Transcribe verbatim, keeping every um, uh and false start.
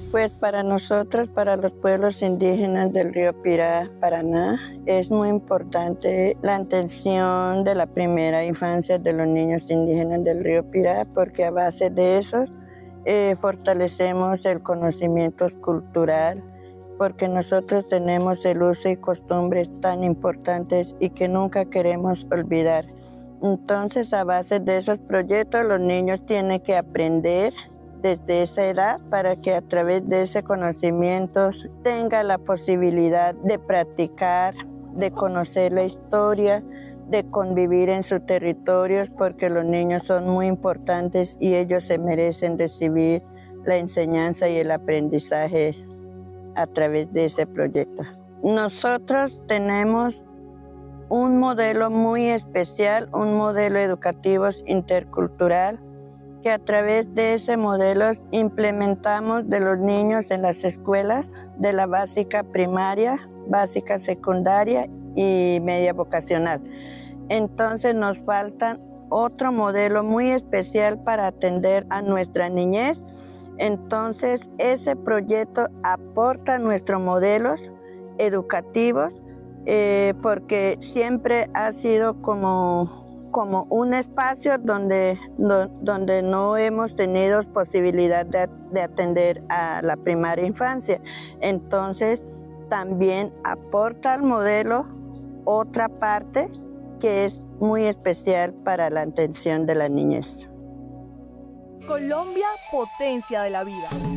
Pues para nosotros, para los pueblos indígenas del río Pirá, Paraná, es muy importante la atención de la primera infancia de los niños indígenas del río Pirá, porque a base de eso eh, fortalecemos el conocimiento cultural, porque nosotros tenemos el uso y costumbres tan importantes y que nunca queremos olvidar. Entonces, a base de esos proyectos, los niños tienen que aprender desde esa edad para que a través de ese conocimiento tenga la posibilidad de practicar, de conocer la historia, de convivir en sus territorios, porque los niños son muy importantes y ellos se merecen recibir la enseñanza y el aprendizaje a través de ese proyecto. Nosotros tenemos un modelo muy especial, un modelo educativo intercultural, que a través de ese modelo implementamos de los niños en las escuelas de la básica primaria, básica secundaria y media vocacional. Entonces nos falta otro modelo muy especial para atender a nuestra niñez. Entonces ese proyecto aporta nuestros modelos educativos eh, porque siempre ha sido como como un espacio donde, do, donde no hemos tenido posibilidad de, de atender a la primaria infancia. Entonces, también aporta al modelo otra parte que es muy especial para la atención de la niñez. Colombia, potencia de la vida.